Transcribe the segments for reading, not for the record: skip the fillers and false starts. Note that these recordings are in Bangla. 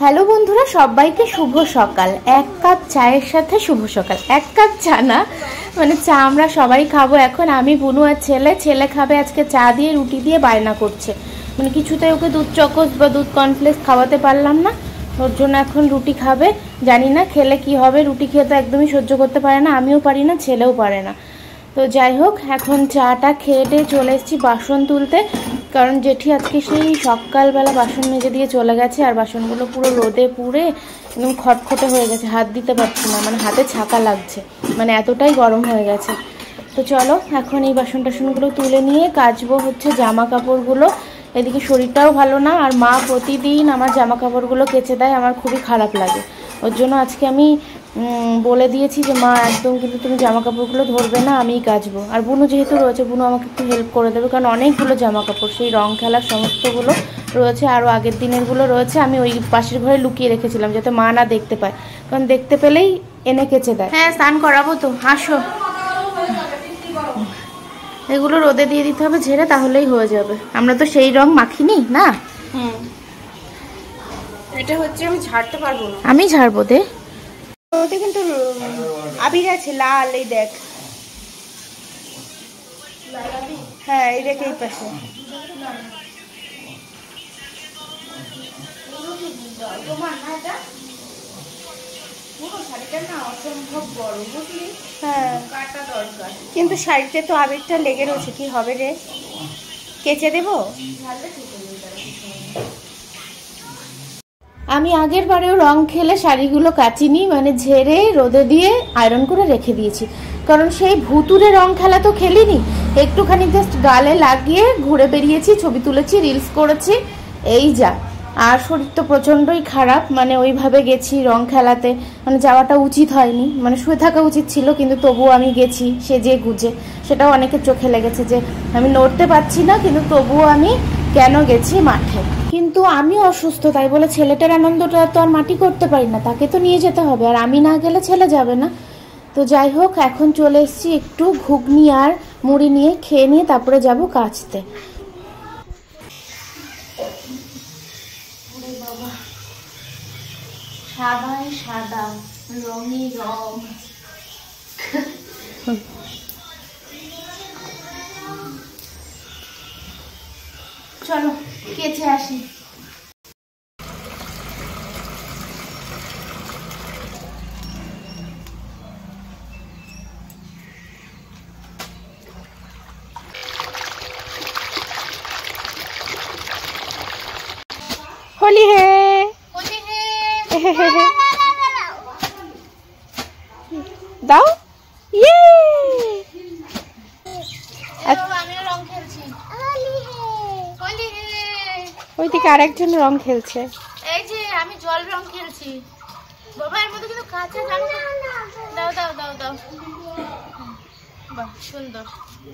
হ্যালো বন্ধুরা, সবাইকে শুভ সকাল। এক কাপ চায়ের সাথে শুভ সকাল। এক কাপ চা না, মানে চা আমরা সবাই খাবো এখন। আমি, বুনু আর ছেলে খাবে আজকে চা দিয়ে রুটি দিয়ে, বায়না করছে। মানে কিছুতেই ওকে দুধ চকোস বা দুধ কর্নফ্লেক্স খাওয়াতে পারলাম না, ওর জন্য এখন রুটি খাবে। জানি না খেলে কি হবে, রুটি খেয়ে তো একদমই সহ্য করতে পারে না, আমিও পারি না, ছেলেও পারে না। তো যাই হোক, এখন চাটা খেয়ে চলে এসেছি বাসন তুলতে, কারণ জেঠি আজকে সেই সকালবেলা বাসন মেজে দিয়ে চলে গেছে। আর বাসনগুলো পুরো রোদে পুড়ে একদম খটখটে হয়ে গেছে, হাত দিতে পারছি না, মানে হাতে ছাকা লাগছে, মানে এতটাই গরম হয়ে গেছে। তো চলো এখন এই বাসন টাসনগুলো তুলে নিয়ে কাচবো হচ্ছে জামা কাপড়গুলো। এদিকে শরীরটাও ভালো না, আর মা প্রতিদিন আমার জামা কাপড়গুলো কেচে দেয়, আমার খুবই খারাপ লাগে। ওর জন্য আজকে আমি বলে দিয়েছি যে মা একদম কিন্তু তুমি জামা কাপড়গুলো ধরবে না, আমিই কাচবো। আর বুনু যেহেতু রয়েছে, বুনু আমাকে একটু হেল্প করে দেবে, কারণ অনেকগুলো জামা কাপড় সেই রং খেলার সমস্তগুলো রয়েছে, আরও আগের দিনেরগুলো রয়েছে। আমি ওই পাশের ঘরে লুকিয়ে রেখেছিলাম যাতে মা না দেখতে পায়, কারণ দেখতে পেলেই এনে কেচে দেয়। হ্যাঁ, স্নান করাবো তো, হাসো। এগুলো রোদে দিয়ে দিতে হবে ঝেড়ে, তাহলেই হয়ে যাবে। আমরা তো সেই রং মাখিনি না। এটা হচ্ছে আমি ঝাড়তে পারবো না। আমি ঝাড়বো দে। ওতে কিন্তু আবির আছে লাল, এই দেখ। হ্যাঁ, এই দেখ, এই পাশে। হ্যাঁ, কিন্তু শাড়িতে তো আবিরটা লেগে রয়েছে, কি হবে রে? কেচে দেবো? আমি আগের বারেও রং খেলে শাড়িগুলো কাচিনি, মানে ঝেড়ে রোদে দিয়ে আয়রন করে রেখে দিয়েছি, কারণ সেই ভুতুরে রং খেলা তো খেলিনি। একটুখানি জাস্ট গালে লাগিয়ে ঘুরে বেরিয়েছি, ছবি তুলেছি, রিলস করেছি, এই যা। আর শরীর তো প্রচণ্ডই খারাপ, মানে ওইভাবে গেছি রং খেলাতে, মানে যাওয়াটা উচিত হয়নি, মানে শুয়ে থাকা উচিত ছিল, কিন্তু তবুও আমি গেছি সেজে গুজে। সেটাও অনেকের চোখে লেগেছে যে আমি নড়তে পারছি না, কিন্তু তবুও আমি কেন গেছি মাঠে। কিন্তু আমি অসুস্থ, তাই বলে ছেলেটার আনন্দটা তো আর মাটি করতে পারি না, তাকে তো নিয়ে যেতে হবে, আর আমি না গেলে ছেলে যাবে না। তো যাই হোক, এখন চলে এসেছি একটু ঘুগনি আর মুড়ি নিয়ে খেয়ে নিয়ে তারপরে যাব কাচতে। সাদাই সাদা, রঙই রং। চলো কেচে আসি। होली है, দাও ইয়ে। ওইদিকে আরেকজন রং খেলছে। এই যে আমি জল রং খেলছি। বাবা, এর মধ্যে কিন্তু কাঁচা জামা। দাও দাও দাও দাও। বাহ, সুন্দর।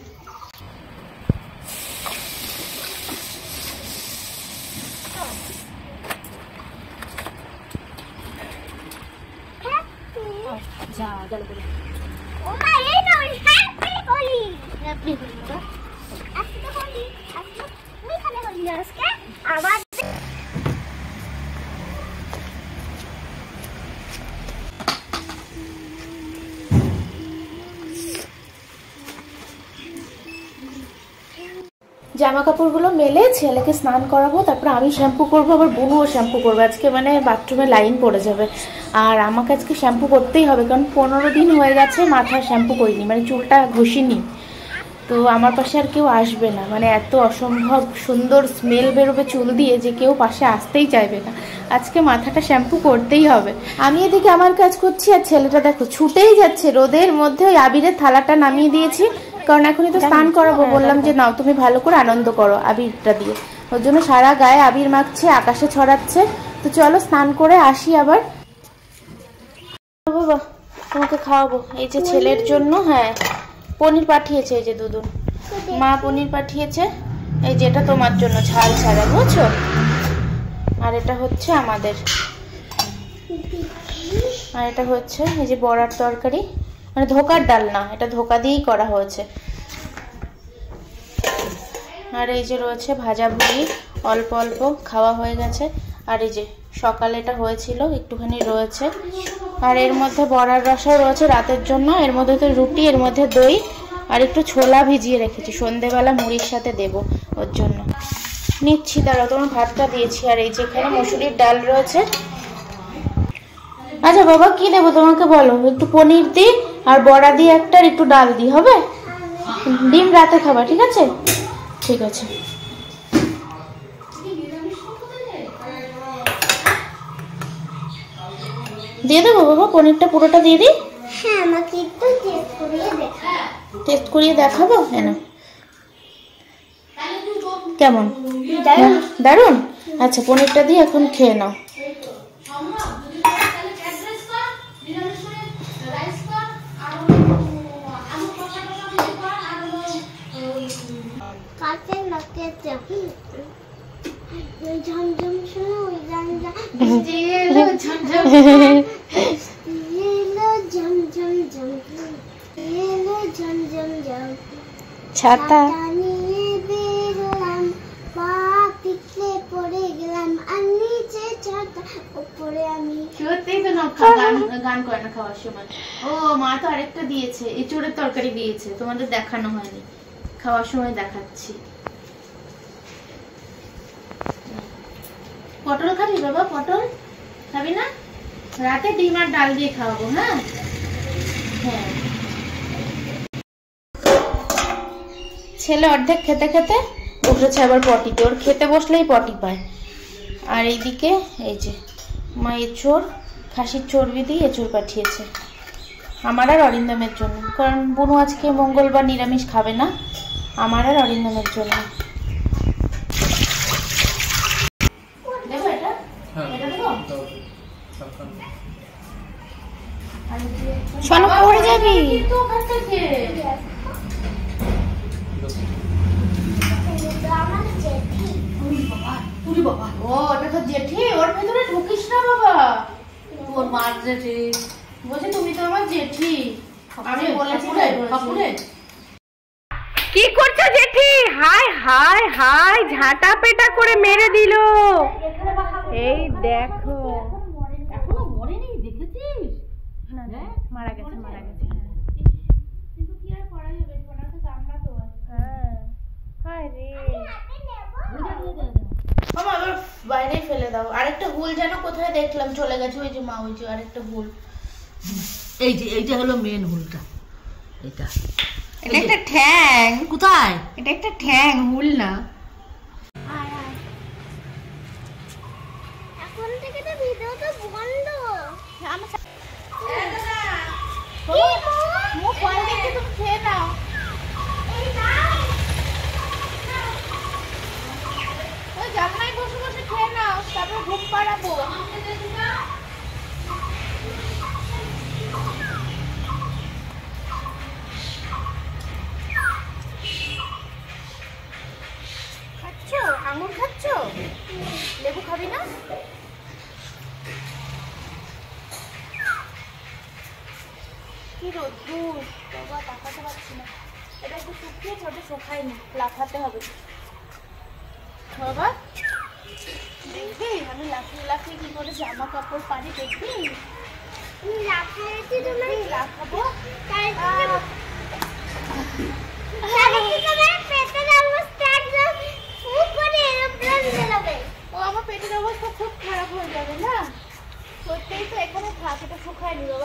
যা গেল করে। ও মা, এই নাও, হ্যাপি হোলি। হ্যাপি হোলি বাবা। আজকে হোলি, আজকে তুমি খাবে হোলি আজকে। আবার জামা কাপড়গুলো মেলে ছেলেকে স্নান করাবো, তারপর আমি শ্যাম্পু করবো, আবার বুনুও শ্যাম্পু করবো। আজকে মানে বাথরুমে লাইন পড়ে যাবে, আর আমাকে আজকে শ্যাম্পু করতেই হবে, কারণ 15 দিন হয়ে গেছে মাথায় শ্যাম্পু করিনি, মানে চুলটা ঘষিনি। তো আমার পাশে আর কেউ আসবে না, মানে এত অসম্ভব সুন্দর স্মেল বেরোবে চুল দিয়ে যে কেউ পাশে আসতেই চাইবে না। আজকে মাথাটা শ্যাম্পু করতেই হবে। আমি এদিকে আমার কাজ করছি, আর ছেলেটা দেখো ছুটেই যাচ্ছে রোদের মধ্যে। ওই আবিরের থালাটা নামিয়ে দিয়েছি, কারণ এখনই তো স্নান করাবো, বললাম যে নাও তুমি ভালো করে আনন্দ করো আবিরটা দিয়ে। ওর জন্য সারা গায়ে আবির মাখছে, আকাশে ছড়াচ্ছে। তো চলো স্নান করে আসি আবার। বাবা, তোমাকে খাওয়াবো এই যে ছেলের জন্য। হ্যাঁ, পনির পাঠিয়েছে, এই যে দুদুন মা পনির পাঠিয়েছে। এই যে এটা তোমার জন্য ঝাল ছাড়া, বুঝছো? আর এটা হচ্ছে আমাদের, আর এটা হচ্ছে এই যে বড়ার তরকারি, মানে ধোকার ডাল না, এটা ধোকা দিয়েই করা হয়েছে। আর এই যে রয়েছে ভাজা ভুড়ি, অল্প অল্প খাওয়া হয়ে গেছে। আর এই যে সকালে এটা হয়েছিল, একটুখানি রয়েছে। আর এর মধ্যে বড়ার রসাও রয়েছে রাতের জন্য। এর মধ্যে তো রুটি, এর মধ্যে দই আর একটু ছোলা ভিজিয়ে রেখেছি, সন্ধেবেলা মুড়ির সাথে দেব ওর জন্য। নিচ্ছি, দাঁড়াও, তোমার ভাতটা দিয়েছি। আর এই যে এখানে মসুরির ডাল রয়েছে। আচ্ছা বাবা, কি দেবো তোমাকে বলো? একটু পনির দিই আর বড়া দিয়ে একটা, আর একটু ডাল দিই, হবে? ডিম রাতে খাবা, ঠিক আছে? ঠিক আছে। দিয়ে দেবো বাবা, পনিরটা পুরোটা দিয়ে দিই? হ্যাঁ, আমাকে একটু টেস্ট করিয়ে দেখাবো। হ্যাঁ, না কেমন? দারুন। আচ্ছা, পনিরটা দিয়ে এখন খেয়ে নাও। ঝমঝম ছাতা নিয়ে বেরোলাম, পা পিছলে পড়ে গেলাম, আর নিচে ছাতা উপরে আমি। সত্যি তো না, গান করে না খাওয়ার সময়। ও মা তো আরেকটা দিয়েছে, এঁচোড়ের তরকারি দিয়েছে, তোমাদের দেখানো হয়নি, খাওয়ার সময় দেখাচ্ছি। পটল খাবি বাবা? পটল খাবি না? রাতে ডিম আর ডাল দিয়ে খাওয়াবো। হ্যাঁ হ্যাঁ। ছেলে অর্ধেক খেতে খেতে বসেছে আবার পটিতে, ওর খেতে বসলেই পটি পায়। আর এইদিকে এই যে মা এঁচোড়, খাসির চর্বি দিয়ে এঁচোড় পাঠিয়েছে আমার আর অরিন্দমের জন্য, কারণ বুনু আজকে মঙ্গলবার নিরামিষ খাবে না, আমার আর অরিন্দমের জন্য। দেবো এটা? এটা দেবো? শোনো, পড়ে যাবি তো ওখান থেকে। ও ওটা তো জেঠি, ওর ভেতরে ঢুকিস না বাবা। তোর মার জেঠি বলছে, তুমি তো আমার জেঠি। আমি বলেছি কি করছো জেঠি? হাই হাই হাই, ঝাঁটা পেটা করে মেরে দিল। এই দেখো, এখনো মরেনি, দেখেছিস? মারা গেছে, মারা গেছে। কিন্তু কি আর করা যাবে, ওটা তো কামড়া তো। হ্যাঁ, হায় রে। মামা আবার বাইরে ফেলে দাও। আরেকটা হুল যেন কোথায় দেখলাম চলে গেছে, ওই যে মা, ওই যে আরেকটা হুল। এই যে এইটা হলো মেন হুলটা। এটা এটা একটা ঠ্যাং। কোথায়? এটা একটা ঠ্যাং, হুল না। এখন থেকে তো ভিডিওটা বন্ধ। মুখ ফল দেখে তুমি খেয়ে নাও। ওই জানলায় বসে বসে খেয়ে নাও, তারপর ঘুম পাড়াবো। খাচ্ছ? আঙুর খাচ্ছ? লেবু খাবি না? কি রোদ্দুর বাবা, তাকাতে পারছি না। এটা একটু শুকিয়েছে, ওটা শুকায়নি, লাফাতে হবে বাবা। দেখবি আমি লাফিয়ে লাফিয়ে কি করে জামা কাপড় পারি, দেখবি? লাফাচ্ছি, তুমি লাফাবো। ও আমার পেটের অবস্থা খুব খারাপ হয়ে যাবে না? সত্যিই তো, এখানে থাক, এটা শুকায়নি বাবা।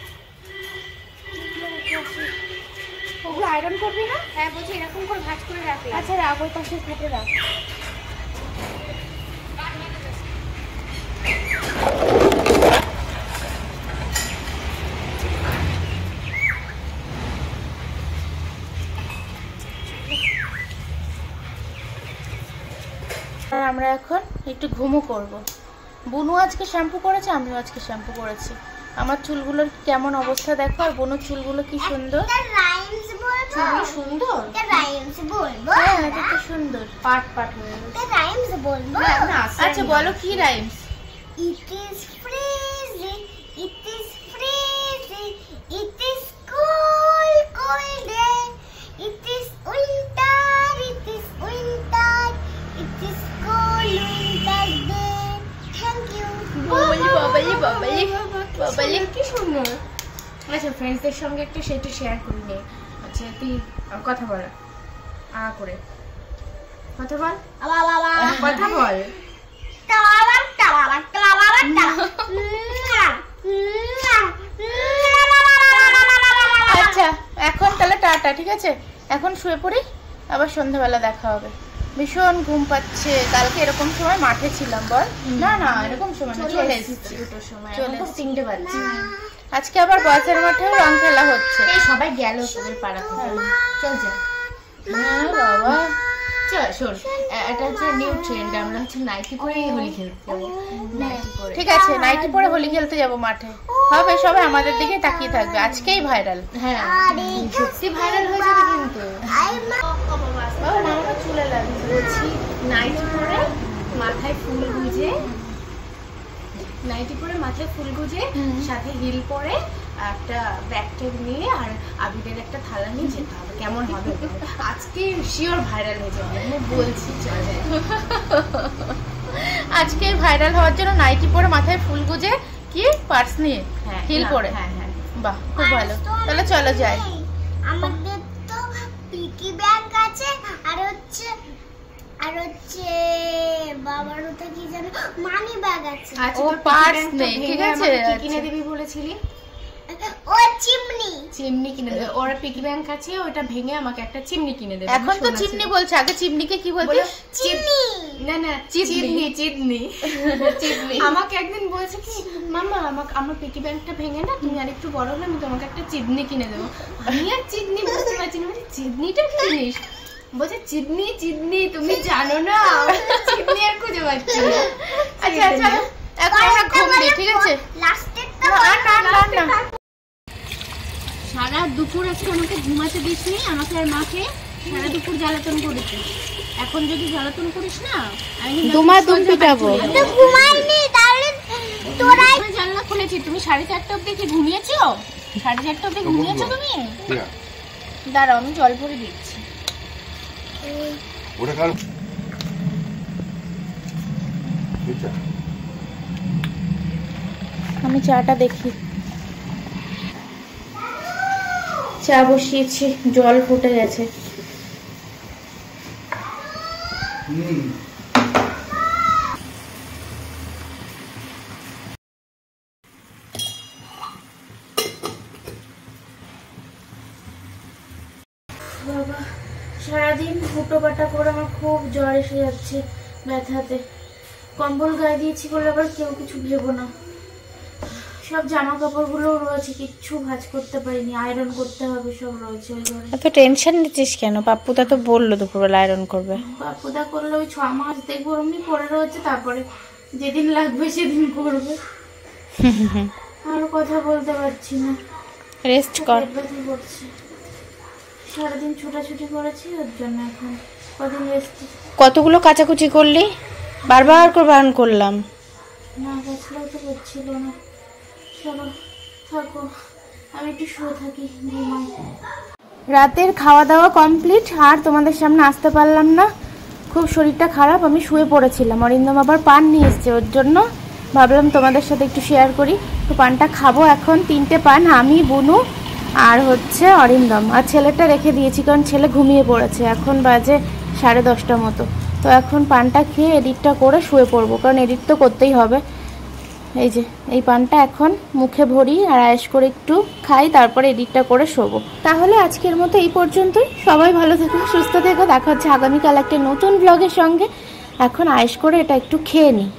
ওগুলো আয়রন করবি না? হ্যাঁ বলছি, এরকম করে ভাঁজ করে রাখে। আচ্ছা রাখ, ওই পাশে খেতে রাখ। আমরা এখন একটু ঘুমো করব। বুনু আজকে শ্যাম্পু করেছে, আমিও আজকে শ্যাম্পু করেছি। আমার চুলগুলোর কেমন অবস্থা দেখো, আর বুনুর চুলগুলো কি সুন্দর। চুলগুলো সুন্দর, হ্যাঁ এটা তো সুন্দর, পাট পাট হয়ে গেছে। আচ্ছা বলো কি rhymes? It is freezing, it is freezing, it is cold, cold day. It is winter, it is winter, it is cold winter day. Thank you. বাবালি বাবালি বাবালি কি সুন্দর। আচ্ছা ফ্রেন্ডসদের সঙ্গে একটু সেটা শেয়ার করি নে। আচ্ছা তুই কথা বল করে কথা বল কথা বল। আচ্ছা এখন তাহলে টাটা, ঠিক আছে? এখন শুয়ে পড়ি, আবার সন্ধ্যাবেলা দেখা হবে। ভীষণ ঘুম পাচ্ছে। কালকে এরকম সময় মাঠে ছিলাম বল? না না এরকম সময় চলে এসেছি, দুটোর সময় চলে 3টে বাজছে। আজকে আবার বয়সের মাঠেও রং খেলা হচ্ছে। সবাই গেল তোদের পাড়া থেকে। চল যা। হ্যাঁ বাবা চল শোন, এটা হচ্ছে নিউ ট্রেন্ড, আমরা হচ্ছে নাইটি পরে হোলি খেলতে যাবো। ঠিক আছে নাইটি পরে হোলি খেলতে যাবো মাঠে। হবে সবাই আমাদের দিকে তাকিয়ে থাকবে। আজকেই ভাইরাল। হ্যাঁ সত্যি ভাইরাল হয়ে যাবে কিন্তু। বাবা চুলে লাগছে। নাইটি পরে মাথায় ফুল গুজে, নাইটি পরে মাথায় ফুল গুজে সাথে হিল পরে একটা ব্যাগ ট্যাগ নিয়ে আর আবিরের একটা থালা নিয়ে যেতে হবে। কেমন হবে? আজকে শিওর ভাইরাল হয়ে যাবে, আমি বলছি। চলে আজকে ভাইরাল হওয়ার জন্য নাইটি পরে মাথায় ফুল গুজে কি পার্স নিয়ে হিল পরে। হ্যাঁ হ্যাঁ বাহ খুব ভালো। তাহলে চলো যাই। আমাদের তো পিকি ব্যাগ আছে আর হচ্ছে বাবার ওটা কি জানো মানি ব্যাগ আছে। ও পার্স নেই, ঠিক আছে? কি কিনে দিবি বলেছিলি? ও চিমনি কিনে দেবে। ওর পিকি ব্যাংক আছে, ওটা ভেঙে আমাকে একটা চিমনি কিনে দেবে। এখন তো চিমনি বলছে, আগে চিমনিকে কি বলতে? চিমনি না না চিমনি চিমনি চিমনি। আমাকে একদিন বলছে কি মামা আমাকে আমার পিকি ব্যাংকটা ভেঙে না, তুমি আরেকটু বড় হলে আমি তোমাকে একটা চিমনি কিনে দেবো। আমি আর চিমনি বুঝতে পারছি না, চিমনিটা কি জিনিস? বলছে চিমনি চিমনি তুমি জানো না। চিমনি আর খুঁজে পাচ্ছি না। আচ্ছা আচ্ছা এখন আমরা ঘুম দিই, ঠিক আছে? লাস্টেরটা না সারা দুপুর আজকে আমাকে ঘুমাতে দিসনি, আমাকে আর মাকে সারা দুপুর জ্বালাতন করেছে। এখন যদি জ্বালাতন করিস না আমি তোমার দুম পিটাবো। তো ঘুমাইনি তাহলে তোরাই জানলা খুলেছি। তুমি 4:30 অবধি কি ঘুমিয়েছো? 4:30 অবধি ঘুমিয়েছো তুমি? দাঁড়াও আমি জল ভরে দিচ্ছি। ওটা কার? আমি চাটা দেখি। চা বসিয়েছি, জল ফুটে গেছে। বাবা সারাদিন ফুটো পাটা করে আমার খুব জ্বর এসে যাচ্ছে ব্যথাতে। কম্বল গায়ে দিয়েছি বলে আবার কেউ কিছু ভেবো না। সব জামা কাপড়গুলো রয়েছে, কিচ্ছু ভাঁজ করতে পারিনি, আয়রন করতে হবে, সব রয়েছে ওই ঘরে। এত টেনশন নিচ্ছিস কেন? পাপ্পুদা তো বললো দুপুরবেলা আয়রন করবে। পাপ্পুদা করলে ওই 6 মাস দেখবো এমনি পরে রয়েছে, তারপরে যেদিন লাগবে সেদিন করবে। আর কথা বলতে পারছি না, রেস্ট কর। ব্যথা করছে, সারাদিন ছোটাছুটি করেছি ওর জন্য এখন কদিন রেস্ট। কতগুলো কাচাকুচি করলি? বারবার করে বারণ করলাম। না বসলেও তো করছিল না। চলো থাকো, আমি একটু শুয়ে থাকি, ঘুমাই। রাতের খাওয়া দাওয়া কমপ্লিট, আর তোমাদের সামনে আসতে পারলাম না, খুব শরীরটা খারাপ। আমি শুয়ে পড়েছিলাম। অরিন্দম আবার পান নিয়ে এসছে, ওর জন্য ভাবলাম তোমাদের সাথে একটু শেয়ার করি। তো পানটা খাবো এখন। 3টে পান, আমি, বুনু আর হচ্ছে অরিন্দম। আর ছেলেটা রেখে দিয়েছি কারণ ছেলে ঘুমিয়ে পড়েছে। এখন বাজে 10:30 মতো। তো এখন পানটা খেয়ে এডিটটা করে শুয়ে পড়বো, কারণ এডিট তো করতেই হবে। এই যে এই পানটা এখন মুখে ভরি আর আয়েশ করে একটু খাই, তারপরে এডিটটা করে শোবো। তাহলে আজকের মতো এই পর্যন্তই। সবাই ভালো থেকো, সুস্থ থেকো। দেখা হচ্ছে আগামীকাল একটা নতুন ব্লগের সঙ্গে। এখন আয়েশ করে এটা একটু খেয়ে নিই।